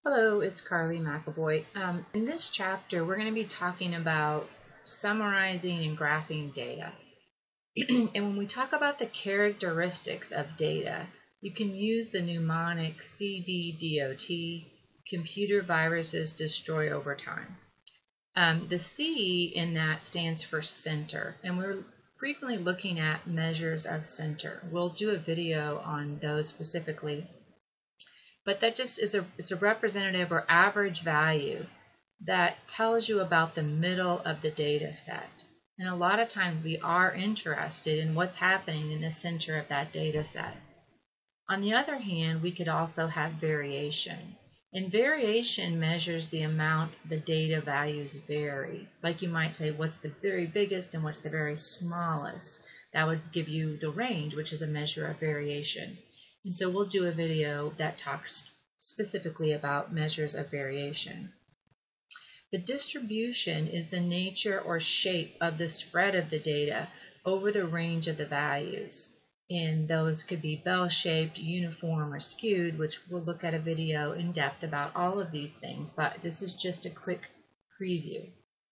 Hello, it's Carly McAvoy. In this chapter, we're going to be talking about summarizing and graphing data. And when we talk about the characteristics of data, you can use the mnemonic CVDOT, computer viruses destroy over time. The C in that stands for center, and we're frequently looking at measures of center. We'll do a video on those specifically. But that just is it's a representative or average value that tells you about the middle of the data set. And a lot of times we are interested in what's happening in the center of that data set. On the other hand, we could also have variation. And variation measures the amount the data values vary. Like you might say, what's the very biggest and what's the very smallest? That would give you the range, which is a measure of variation. And so we'll do a video that talks specifically about measures of variation. The distribution is the nature or shape of the spread of the data over the range of the values. And those could be bell-shaped, uniform, or skewed, which we'll look at a video in depth about all of these things, but this is just a quick preview.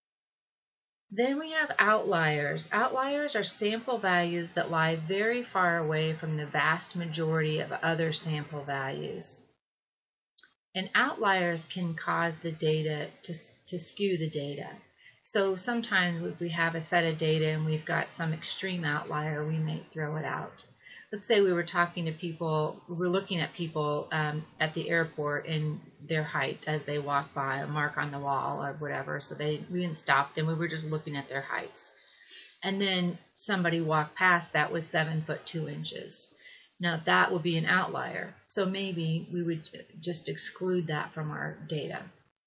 Then we have outliers. Outliers are sample values that lie very far away from the vast majority of other sample values. And outliers can cause the data to skew the data. So sometimes if we have a set of data and we've got some extreme outlier, we may throw it out. Let's say we were talking to people, we were looking at people at the airport and their height as they walk by, a mark on the wall or whatever, so we didn't stop them, we were just looking at their heights. And then somebody walked past that was 7 foot 2 inches. Now that would be an outlier, so maybe we would just exclude that from our data.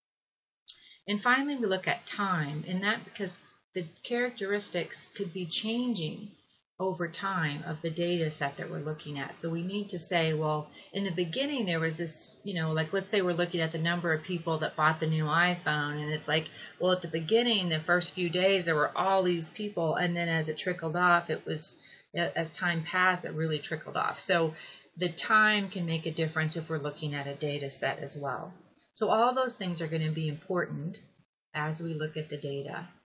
And finally we look at time, and that because the characteristics could be changing over time of the data set that we're looking at. So we need to say, well, in the beginning there was this, like let's say we're looking at the number of people that bought the new iPhone, and it's like, well, at the beginning, the first few days, there were all these people, and then as it trickled off, it was, as time passed, it really trickled off. So the time can make a difference if we're looking at a data set as well. So all those things are going to be important as we look at the data.